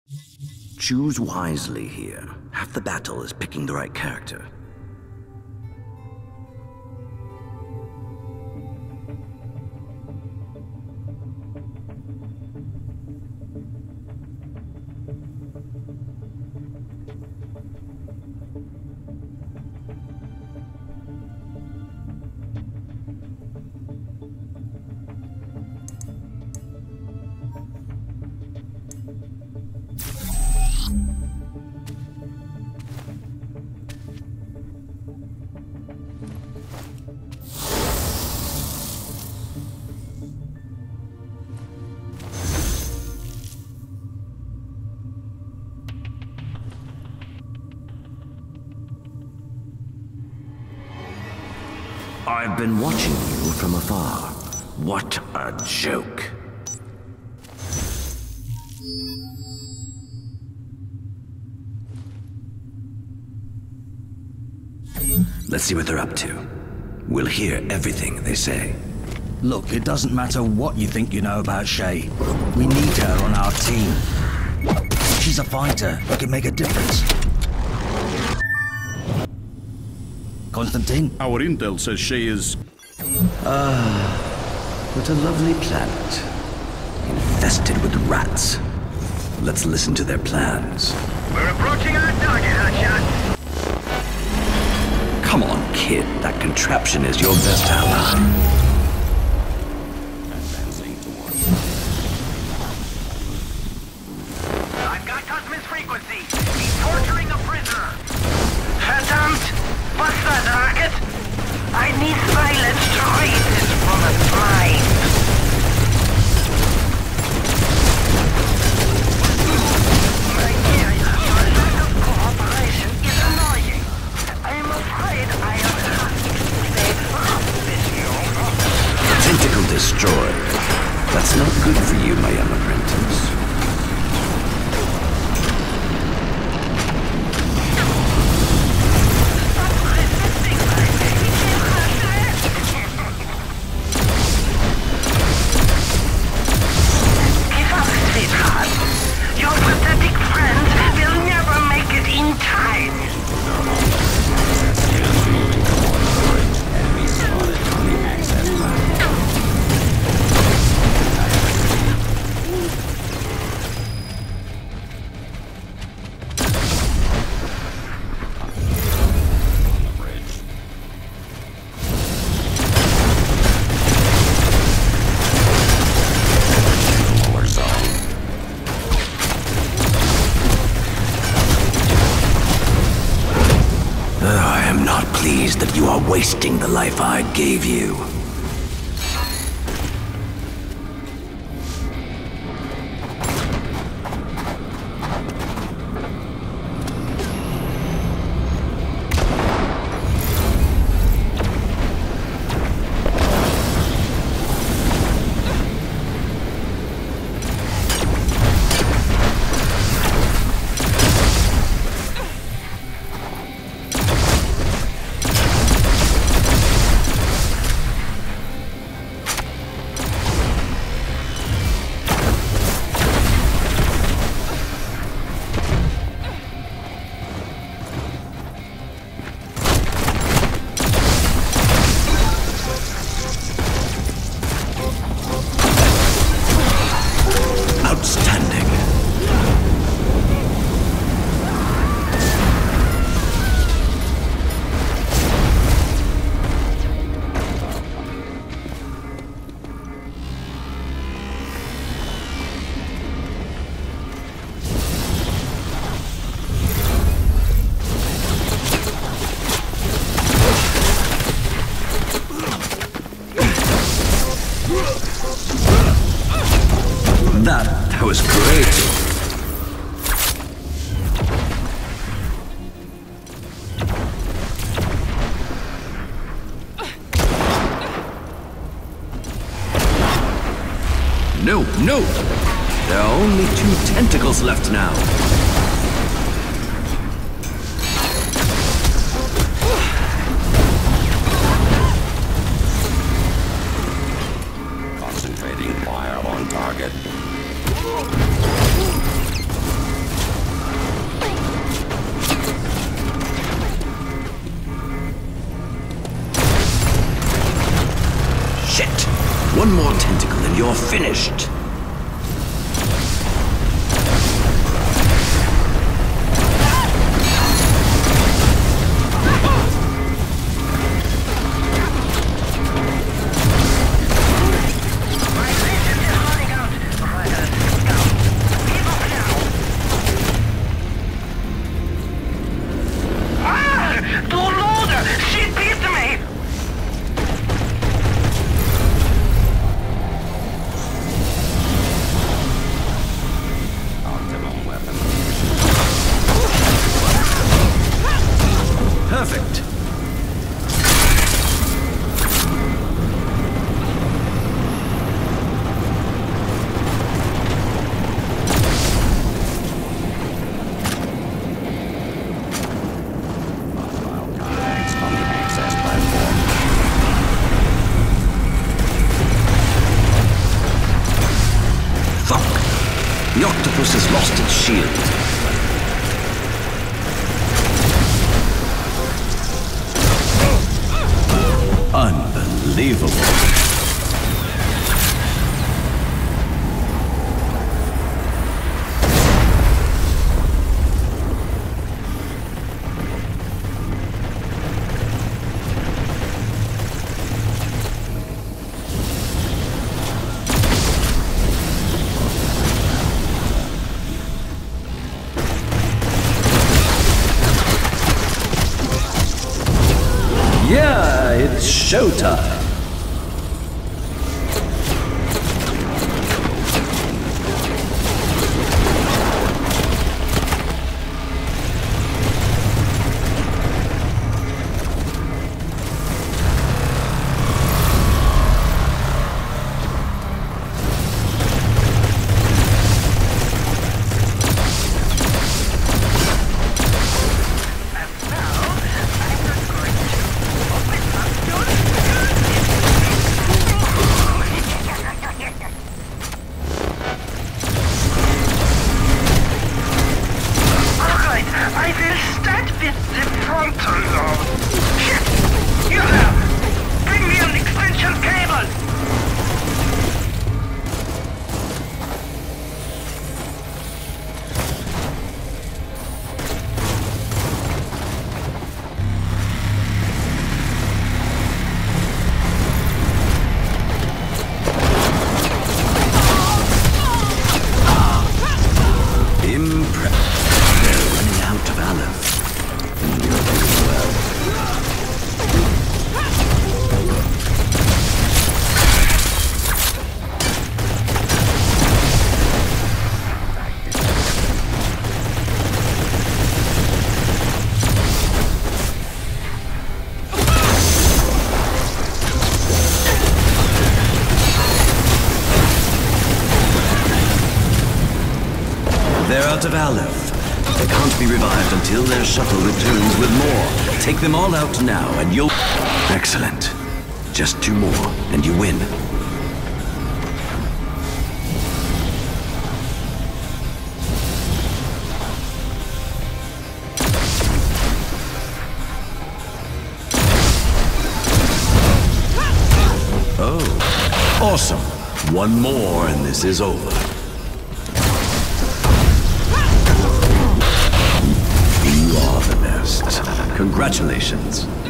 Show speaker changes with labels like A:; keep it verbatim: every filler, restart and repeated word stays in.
A: Choose wisely here. Half the battle is picking the right character. I've been watching you from afar. What a joke. Let's see what they're up to. We'll hear everything they say.
B: Look, it doesn't matter what you think you know about Shay. We need her on our team. She's a fighter who can make a difference. Constantine?
C: Our intel says Shay is...
A: Ah, what a lovely planet. Infested with rats. Let's listen to their plans.
D: We're approaching our target, Hotshot.
A: Come on, kid. That contraption is your best ally.
D: I've got Cosmin's frequency. He's torturing a prisoner. Phantoms? What's that, Rocket? I need silence to read this from a slide. My dear, your lack of cooperation is annoying. I'm afraid I am happy to say from this yoga.
A: Tentacle destroyed. That's not good for you, my young apprentice. That you are wasting the life I gave you. That, that was great. No, no! There are only two tentacles left now.
E: Concentrating fire on target.
A: you're finished.
B: Perfect.
A: Fuck! The octopus has lost its shield. Unbelievable. Yeah, it's showtime. They're out of Aleph. They can't be revived until their shuttle returns with more. Take them all out now and you'll... Excellent. Just two more, and you win. Oh, awesome. One more and this is over. You are the best. Congratulations.